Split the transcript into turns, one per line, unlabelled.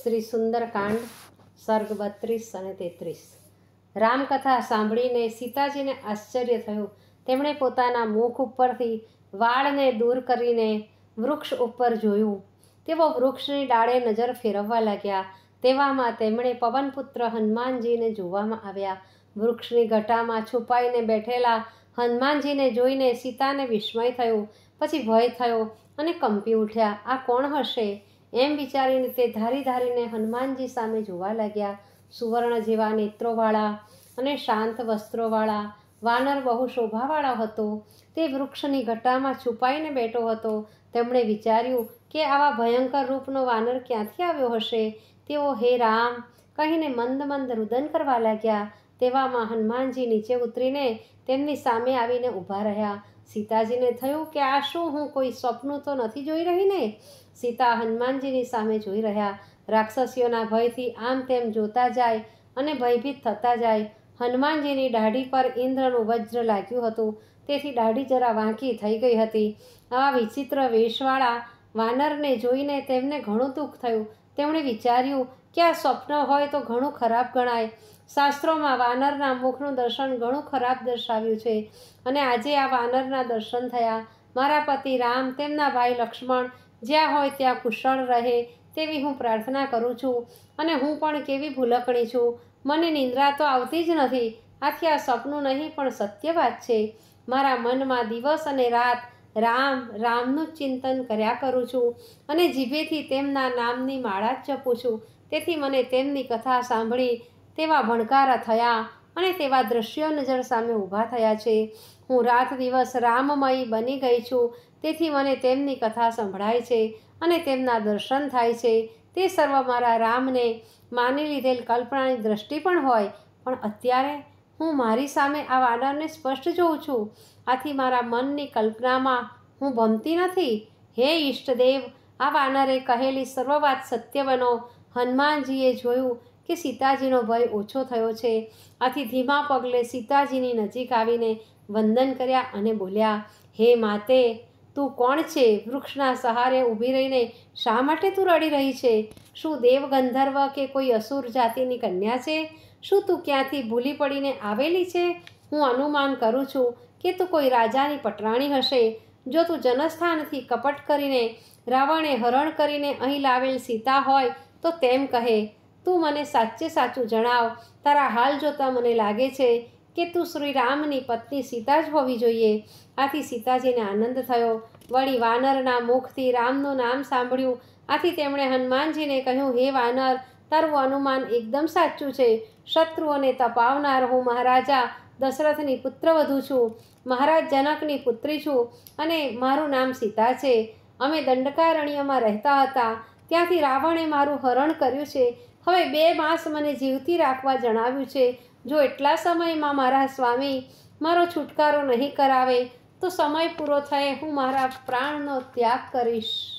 શ્રી સુંદરકાંડ સર્ગ 32 અને 33। રામકથા સાંભળીને સીતાજીને આશ્ચર્ય થયું। તેમણે પોતાના મુખ ઉપરથી વાળને દૂર કરીને વૃક્ષ ઉપર જોયું। તેઓ વૃક્ષની ડાળે નજર ફેરવવા લાગ્યા। તેવામાં તેમણે પવનપુત્ર હનુમાનજીને જોવામાં આવ્યા। વૃક્ષની ઘટામાં છુપાઈને બેઠેલા હનુમાનજીને જોઈને સીતાને વિસ્મય થયું, પછી ભય થયો અને કંપી ઉઠ્યા। આ કોણ હશે એમ વિચારીને તે ધારી ધારીને હનુમાનજી સામે જોવા લાગ્યા। સુવર્ણ જેવા નેત્રોવાળા અને શાંત વસ્ત્રોવાળા વાનર બહુ શોભાવાળો હતો। તે વૃક્ષની ઘટામાં છુપાઈને બેઠો હતો। તેમણે વિચાર્યું કે આવા ભયંકર રૂપનો વાનર ક્યાંથી આવ્યો હશે। તેઓ હે રામ કહીને મંદ મંદ રુદન કરવા લાગ્યા। તેવામાં હનુમાનજી નીચે ઉતરીને તેમની સામે આવીને ઊભા રહ્યા। સીતાજીને થયું કે આ શું, હું કોઈ સ્વપ્ન તો નથી જોઈ રહી ને? સીતા હનુમાનજીની સામે જોઈ રહ્યા। રાક્ષસીઓના ભયથી આમ તેમ જોતા જાય અને ભયભીત થતા જાય। હનુમાનજીની દાઢી પર ઇન્દ્રનું વજ્ર લાગ્યું હતું, તેથી દાઢી જરા વાંકી થઈ ગઈ હતી। આવા વિચિત્ર વેશવાળા વાનરને જોઈને તેમને ઘણું દુઃખ થયું। તેમણે વિચાર્યું કે આ સ્વપ્ન હોય તો ઘણું ખરાબ ગણાય। શાસ્ત્રોમાં વાનરના મુખનું દર્શન ઘણું ખરાબ દર્શાવ્યું છે, અને આજે આ વાનરના દર્શન થયા। મારા પતિ રામ, તેમના ભાઈ લક્ષ્મણ જ્યાં હોય ત્યાં કુશળ રહે તેવી હું પ્રાર્થના કરું છું, અને હું પણ કેવી ભૂલકણી છું। મને નિંદ્રા તો આવતી જ નથી, આથી આ સપનું નહીં પણ સત્ય વાત છે। મારા મનમાં દિવસ અને રાત રામ રામનું ચિંતન કર્યા કરું છું, અને જીભેથી તેમના નામની માળા જ જપું છું। તેથી મને તેમની કથા સાંભળી તેવા ભણકારા થયા અને તેવા દ્રશ્યો નજર સામે ઊભા થયા છે। હું રાત દિવસ રામમયી બની ગઈ છું, તેથી મને તેમની કથા સંભળાય છે અને તેમના દર્શન થાય છે। તે સર્વ મારા રામને માની લીધેલ કલ્પનાની દ્રષ્ટિ પણ હોય, પણ અત્યારે હું મારી સામે આ વાનરને સ્પષ્ટ જોઉં છું, આથી મારા મનની કલ્પનામાં હું ભમતી નથી। હે ઈષ્ટદેવ, આ વાનરે કહેલી સર્વ વાત સત્ય બનો। હનુમાનજીએ જોયું કે સીતાજીનો ભય ઓછો થયો છે, આથી ધીમા પગલે સીતાજીની નજીક આવીને વંદન કર્યા અને બોલ્યા, હે માતે, તું કોણ છે? વૃક્ષના સહારે ઊભી રહીને શા માટે તું રડી રહી છે? શું દેવ, ગંધર્વ કે કોઈ અસુર જાતિની કન્યા છે? શું તું ક્યાંથી ભૂલી પડીને આવેલી છે? હું અનુમાન કરું છું કે તું કોઈ રાજાની પટરાણી હશે। જો તું જનસ્થાનથી કપટ કરીને રાવણે હરણ કરીને અહીં લાવેલ સીતા હોય તો તેમ કહે। તું મને સાચે સાચું જણાવ। તારા હાલ જોતાં મને લાગે છે કે તું શ્રી રામની પત્ની સીતા જ હોવી જોઈએ। આથી સીતાજીને આનંદ થયો। વળી વાનરના મુખથી રામનું નામ સાંભળ્યું, આથી તેમણે હનુમાનજીને કહ્યું, હે વાનર, તારું અનુમાન એકદમ સાચું છે। શત્રુઓને તપાવનાર હું મહારાજા દશરથની પુત્રવધુ છું, મહારાજ જનકની પુત્રી છું, અને મારું નામ સીતા છે। અમે દંડકારણ્યમાં રહેતા હતા, ત્યાંથી રાવણે મારું હરણ કર્યું છે। હવે 2 માસ મને જીવતી રાખવા જણાવ્યું છે। જો એટલા સમયમાં મારા સ્વામી મારો છુટકારો નહીં કરાવે તો સમય પૂરો થયે હું મારા પ્રાણનો ત્યાગ કરીશ।